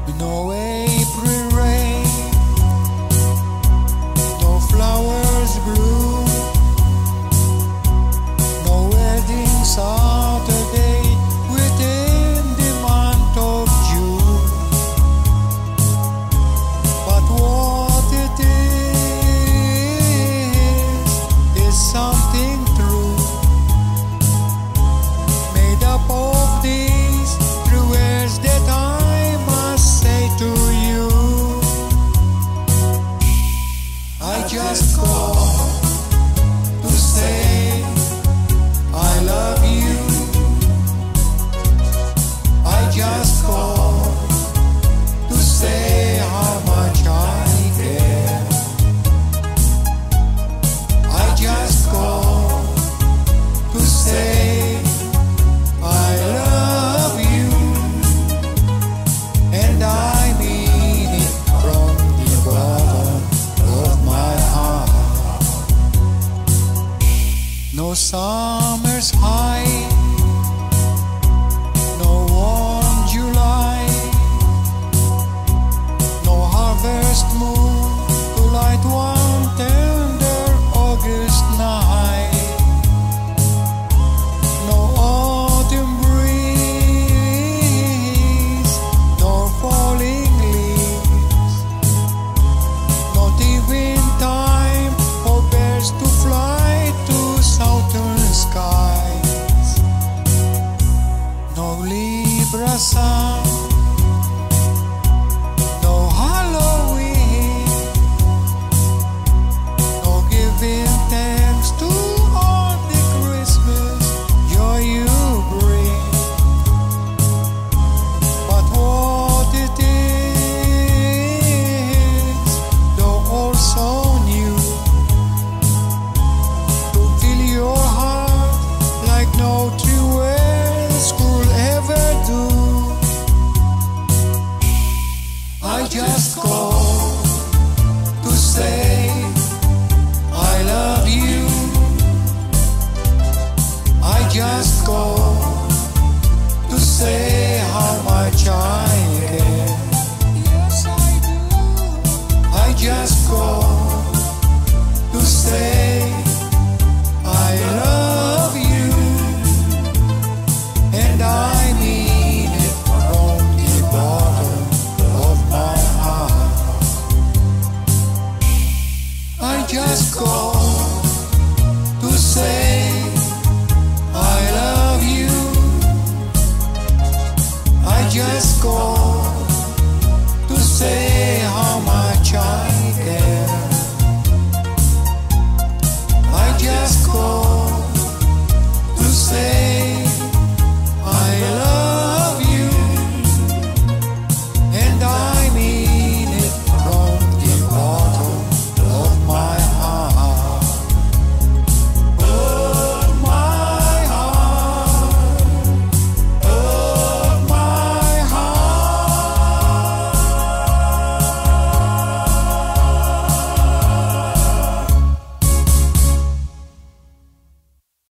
No April rain, no flowers bloom, no wedding Saturday within the month of June. But what it is something true, made up of these true words that I must say to you. I just call to say I love you. I just call to say how much I care. I just call to say I love you, and I mean it from the bottom of my heart. No summer's high, no warm July, no harvest moon to light one tender August night, no autumn breeze, nor falling leaves, not even time for birds to fly to southern skies, no Libra sun, no Halloween, no giving thanks to all the Christmas joy you bring. But what it is, though also new, to fill your heart like no true words could ever do. I just call